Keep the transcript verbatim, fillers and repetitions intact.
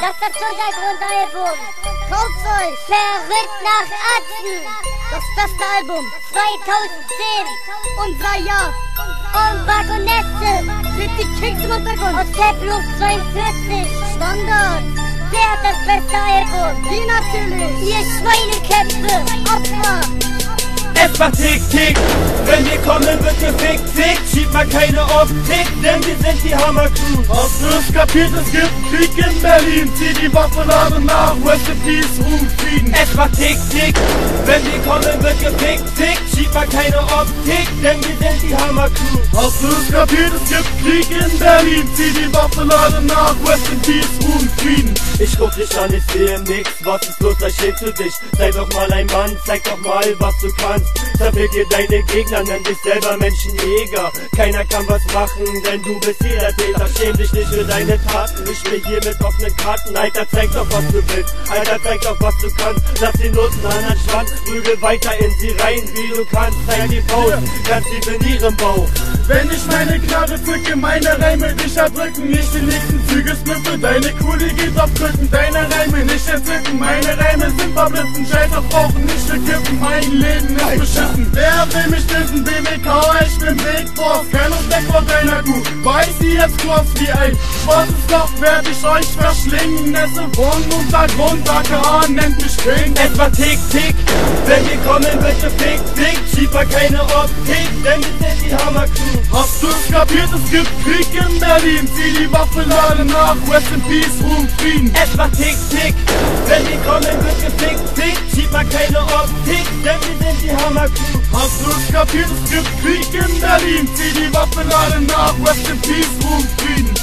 Das ist das Untergrundalbum. Kauft euch. Verrückt nach Atzen. Das beste Album. zweitausendzehn. Unser Jahr. Und Wagonette. Mit die Kings im Untergrund. Aus Tempelhof zweiundvierzig. Standard. Wer hat das beste Album? Die natürlich. Ihr Schweineköpfe. Opfer. Es macht Tick, Tick, wenn wir kommen wird gefickt, fick, schiebt mal keine Optik, denn wir sind die Hammer-Crew. Hast du es kapiert, es gibt Krieg in Berlin, zieh die Waffe nach und nach, Rest in Peace, Ruhm, Frieden. Es macht Tick, Tick, wenn wir kommen wird gefickt, fick, schiebt mal keine Optik, denn wir sind die Hammer-Crew. Hast du es kapiert, es gibt Krieg in Berlin, zieh die Waffe nach und nach, Rest in Peace, Ruhm, Frieden. Ich guck dich an, ich sehe nix, was ist los, da steht für dich. Sei doch mal ein Mann, zeig doch mal, was du kannst. Zerfick dir deine Gegner, nenn dich selber Menschenjäger. Keiner kann was machen, denn du bist hier der Täter. Schäm dich nicht für deine Taten, ich spiel hier mit offenen Karten. Alter, zeig doch, was du willst, Alter, zeig doch, was du kannst. Lass die Noten an den Schwanz, prügel weiter in sie rein, wie du kannst. Zeig die Faust, ganz tief in ihrem Bauch. Wenn ich meine Knarre zücke, meine Reime dich erdrücken, nicht die nächsten Züge snippe, deine Kuli geht auf Drücken, deine Reime nicht entzücken, meine Reime sind verblitten, Scheiß auf Rauchen, nicht für Kippen, mein Leben ist beschissen. Wer will mich dissen, B W K, ich bin Big Boss, kein Respekt vor deiner Kuh, weiß sie jetzt kurz wie ein schwarzes Loch, werd ich euch verschlingen, Nässe von Untergrund, A K A nennt mich King. Es war Tick, Tick, wenn wir kommen wird gefickt, fick, schieb mal keine Optik, denn wir sind die Hammer-Crew. Hast du es kapiert, es gibt Krieg in Berlin, zieh die Waffe, lade nach, Rest in Peace, Ruhm, Frieden. Es macht Tick, Tick, wenn wir kommen wird gefickt, fick, schieb mal keine Optik, denn wir sind die Hammer-Crew. Hast du es kapiert, es gibt Krieg in Berlin, zieh die Waffe, lade nach, Rest in Peace, Ruhm, Frieden.